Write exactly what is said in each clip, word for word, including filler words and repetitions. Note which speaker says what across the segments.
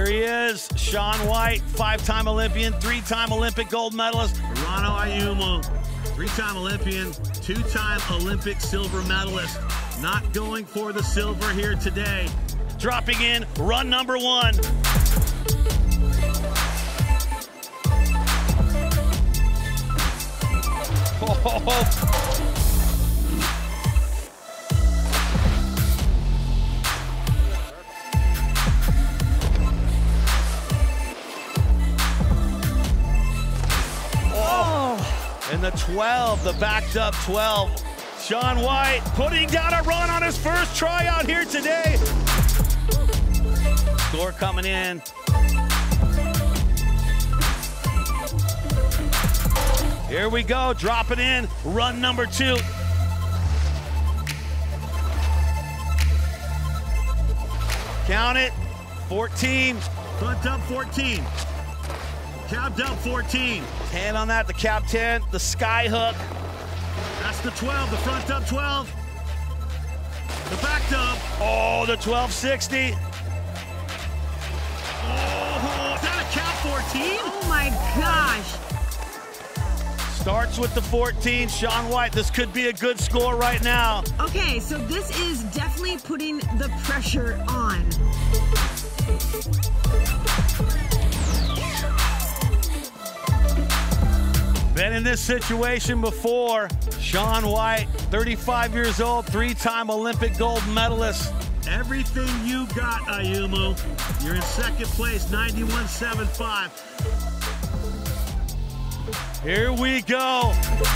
Speaker 1: Here he is, Shaun White, five-time Olympian, three-time Olympic gold medalist.
Speaker 2: Hirano Ayumu, three-time Olympian, two-time Olympic silver medalist. Not going for the silver here today.
Speaker 1: Dropping in run number one. Oh. And the twelve, the backed up twelve. Shaun White putting down a run on his first tryout here today. Score coming in. Here we go, dropping in, run number two. Count it, fourteen.
Speaker 2: Front up fourteen. Capped up fourteen.
Speaker 1: ten on that, the cap ten, the sky hook.
Speaker 2: That's the twelve, the front up twelve. The back up.
Speaker 1: Oh, the twelve sixty.
Speaker 2: Oh, is that a cap fourteen?
Speaker 3: Oh my gosh.
Speaker 1: Starts with the fourteen, Shaun White. This could be a good score right now.
Speaker 3: Okay, so this is definitely putting the pressure on.
Speaker 1: Been in this situation before. Shaun White, thirty-five years old, three-time Olympic gold medalist.
Speaker 2: Everything you got, Ayumu. You're in second place, ninety-one seventy-five.
Speaker 1: Here we go.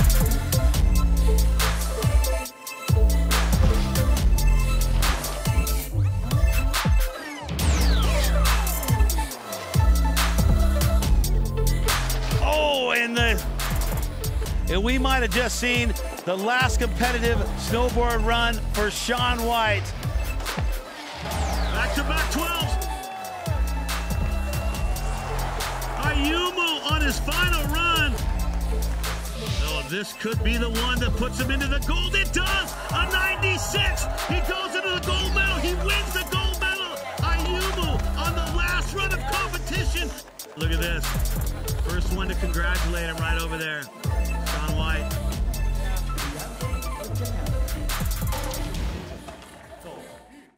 Speaker 1: Oh, and the and we might have just seen the last competitive snowboard run for Shaun White.
Speaker 2: Back-to-back twelves. Ayumu on his final run. Oh, this could be the one that puts him into the gold. It does! A ninety-six! He goes into the gold medal. He wins the gold medal. Ayumu on the last run of competition. Look at this. First one to congratulate him right over there. Shaun White.